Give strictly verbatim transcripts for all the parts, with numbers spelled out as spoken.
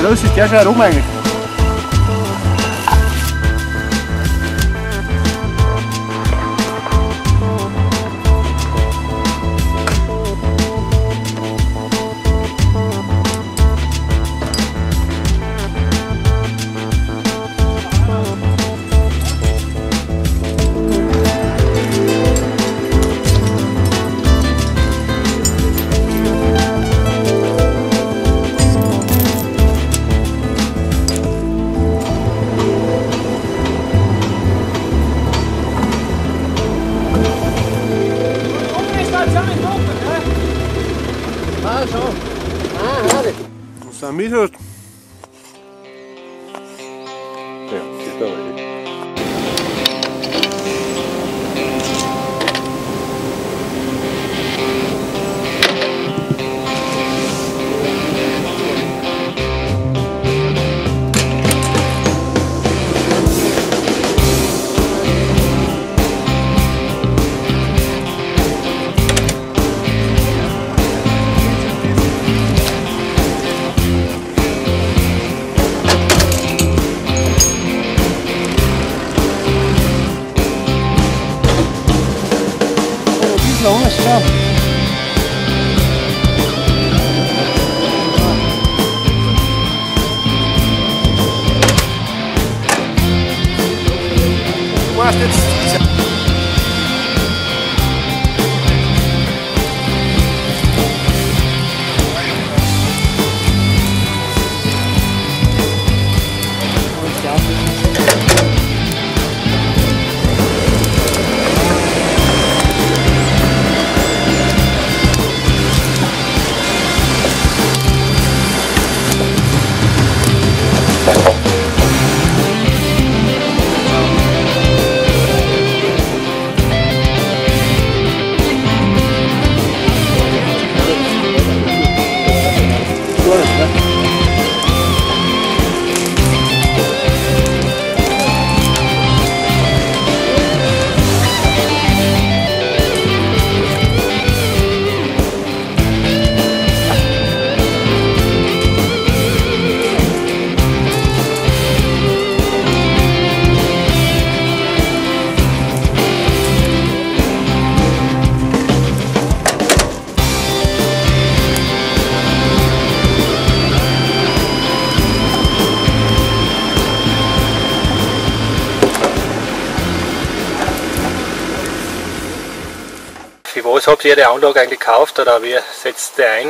groß ist der schon herum eigentlich? Was da mit hat? Ja, das ist da richtig. Ohne Schau. Du hast jetzt Für was habt ihr die Anlage eigentlich gekauft oder wie setzt ihr ein?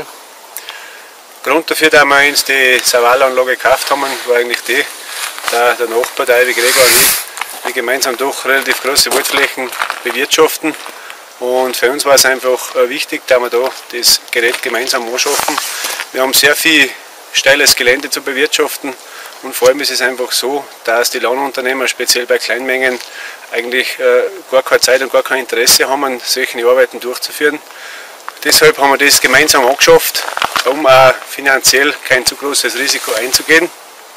Grund dafür, dass wir uns die Saval-Anlage gekauft haben, war eigentlich die, da der Nachbar, der Ewig Gregor und ich, wir gemeinsam doch relativ große Waldflächen bewirtschaften. Und für uns war es einfach wichtig, dass wir da das Gerät gemeinsam anschaffen. Wir haben sehr viel steiles Gelände zu bewirtschaften und vor allem ist es einfach so, dass die Landunternehmer, speziell bei Kleinmengen, eigentlich äh, gar keine Zeit und gar kein Interesse haben, solche Arbeiten durchzuführen. Deshalb haben wir das gemeinsam angeschafft, um auch finanziell kein zu großes Risiko einzugehen.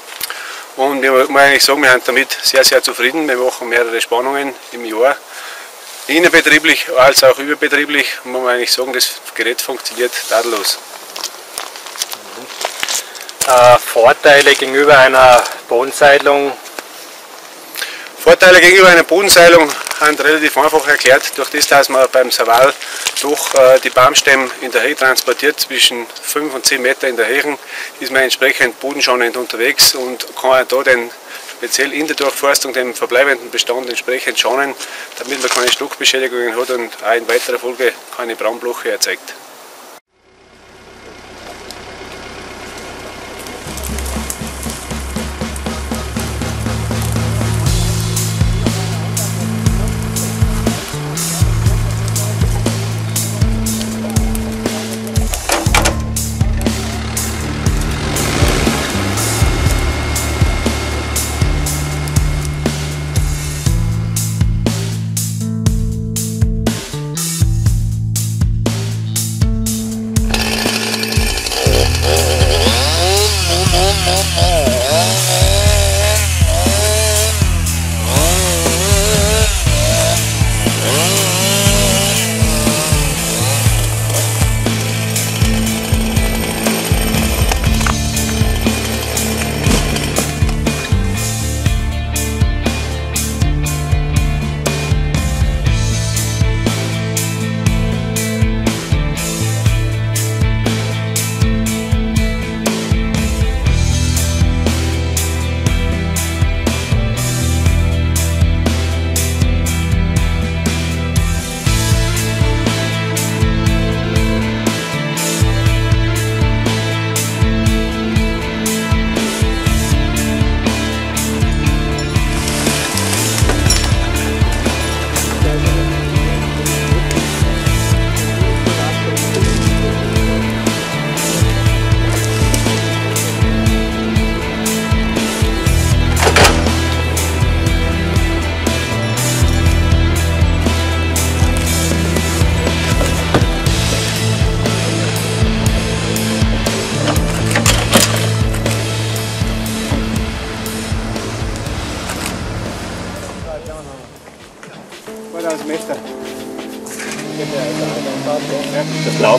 Und wir muss eigentlich sagen, wir sind damit sehr, sehr zufrieden. Wir machen mehrere Spannungen im Jahr, innerbetrieblich als auch überbetrieblich. Und man muss eigentlich sagen, das Gerät funktioniert tadellos. Äh, Vorteile gegenüber einer Bodenseilung? Vorteile gegenüber einer Bodenseilung sind relativ einfach erklärt. Durch das, dass man beim Saval doch äh, die Baumstämme in der Höhe transportiert, zwischen fünf und zehn Meter in der Höhe, ist man entsprechend bodenschonend unterwegs und kann da den, speziell in der Durchforstung den verbleibenden Bestand entsprechend schonen, damit man keine Stockbeschädigungen hat und auch in weiterer Folge keine Brandbluche erzeugt.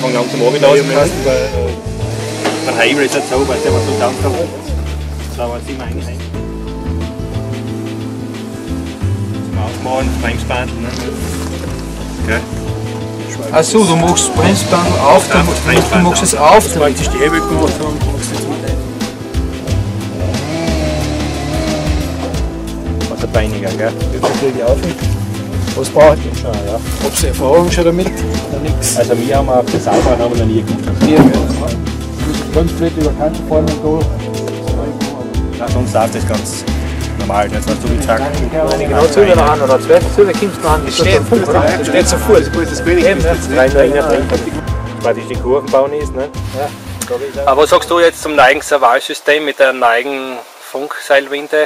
Anfang langsam runterlassen kannst. Beim Hebel ist es so, weil der so langsam da war es immer eingeschränkt. Zum Aufmachen, zum Einspannen. Ne? Okay. Achso, du machst das Bremsband auf, du, du machst es auf. Sobald ich die Hebel gemacht habe, machst du es mit ein. Also beiniger, gell? Jetzt natürlich auf. Was braucht ihr schon? Ja. Habt ihr Erfahrung schon damit? Nichts. Also wir haben auf der Seilbahn haben wir noch nie gemacht. Ja, ganz blöd über Kanten fahren und da. Ja, sonst läuft das ganz normal, jetzt hast du gezeigt. Wenn ich genau zu dir noch an oder zwei zu dir kommst du noch an, das steht so vor. Das steht so vor, das ist wenig. Rein da innen drin, weil die Kurvenbauen ist. Ne? Ja. Aber was sagst du jetzt zum neuen Servalsystem mit der neuen Funkseilwinde?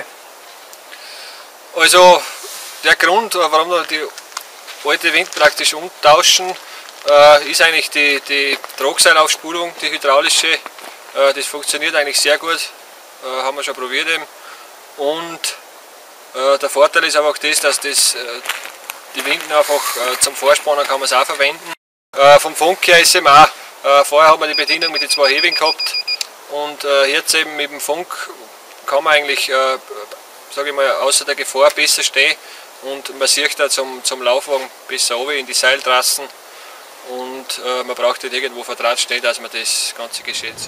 Also der Grund, warum wir die alte Wind praktisch umtauschen, äh, ist eigentlich die, die Tragseilaufspulung, die hydraulische. Äh, das funktioniert eigentlich sehr gut, äh, haben wir schon probiert eben. Und äh, der Vorteil ist einfach das, dass das, äh, die Winden einfach äh, zum Vorspannen kann man es auch verwenden. Äh, vom Funk her ist es eben auch, äh, vorher hat man die Bedienung mit den zwei Hebeln gehabt und äh, jetzt eben mit dem Funk kann man eigentlich, äh, sage ich mal, außer der Gefahr besser stehen und man sieht da zum, zum Laufwagen besser runter in die Seiltrassen und äh, man braucht nicht irgendwo vor Draht stehen, dass man das ganze Geschehen sieht.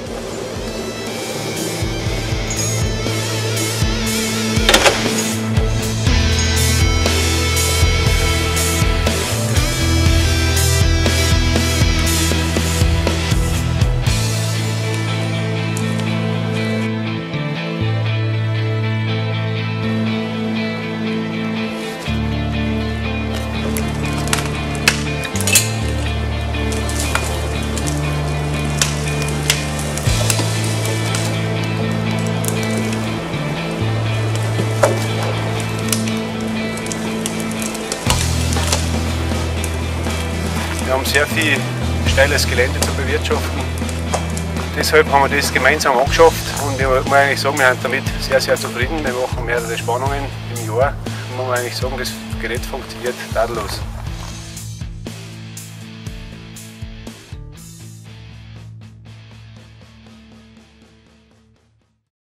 Wir haben sehr viel steiles Gelände zu bewirtschaften. Deshalb haben wir das gemeinsam angeschafft und ich muss eigentlich sagen, wir sind damit sehr, sehr zufrieden. Wir machen mehrere Spannungen im Jahr und man muss eigentlich sagen, das Gerät funktioniert tadellos.